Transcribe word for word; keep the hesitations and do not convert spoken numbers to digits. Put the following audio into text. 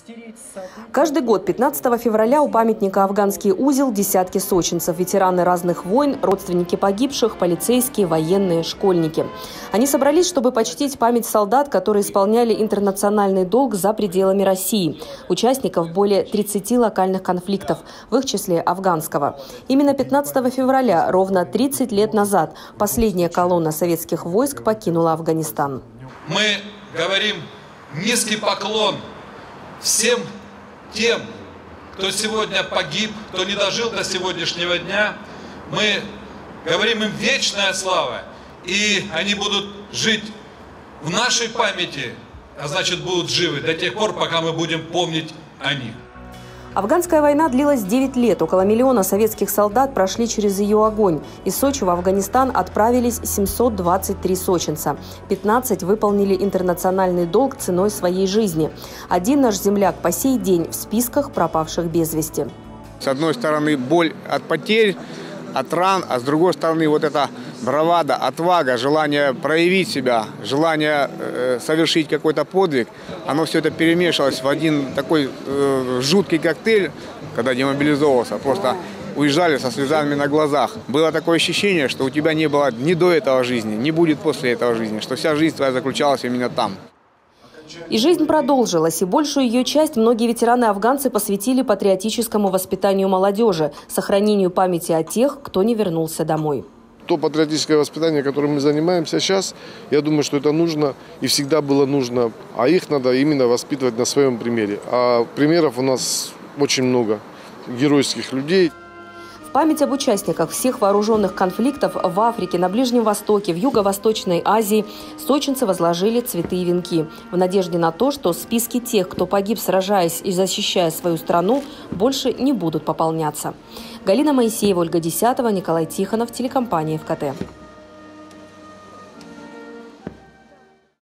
Каждый год пятнадцатого февраля у памятника «Афганский узел» десятки сочинцев, ветераны разных войн, родственники погибших, полицейские, военные, школьники. Они собрались, чтобы почтить память солдат, которые исполняли интернациональный долг за пределами России, участников более тридцати локальных конфликтов, в их числе афганского. Именно пятнадцатого февраля, ровно тридцать лет назад, последняя колонна советских войск покинула Афганистан. Мы говорим низкий поклон всем тем, кто сегодня погиб, кто не дожил до сегодняшнего дня. Мы говорим им вечная слава, и они будут жить в нашей памяти, а значит будут живы до тех пор, пока мы будем помнить о них. Афганская война длилась девять лет. Около миллиона советских солдат прошли через ее огонь. Из Сочи в Афганистан отправились семьсот двадцать три сочинца. пятнадцать выполнили интернациональный долг ценой своей жизни. Один наш земляк по сей день в списках пропавших без вести. С одной стороны, боль от потерь, от ран, а с другой стороны, вот эта бравада, отвага, желание проявить себя, желание э, совершить какой-то подвиг, оно все это перемешалось в один такой э, жуткий коктейль, когда демобилизовался, просто уезжали со слезами на глазах. Было такое ощущение, что у тебя не было ни до этого жизни, ни будет после этого жизни, что вся жизнь твоя заключалась именно там. И жизнь продолжилась, и большую ее часть многие ветераны-афганцы посвятили патриотическому воспитанию молодежи, сохранению памяти о тех, кто не вернулся домой. То патриотическое воспитание, которым мы занимаемся сейчас, я думаю, что это нужно и всегда было нужно, а их надо именно воспитывать на своем примере. А примеров у нас очень много геройских людей. В память об участниках всех вооруженных конфликтов в Африке, на Ближнем Востоке, в Юго-Восточной Азии сочинцы возложили цветы и венки в надежде на то, что списки тех, кто погиб, сражаясь и защищая свою страну, больше не будут пополняться. Галина Моисеева, Ольга Десятова, Николай Тихонов, телекомпания ФКТ.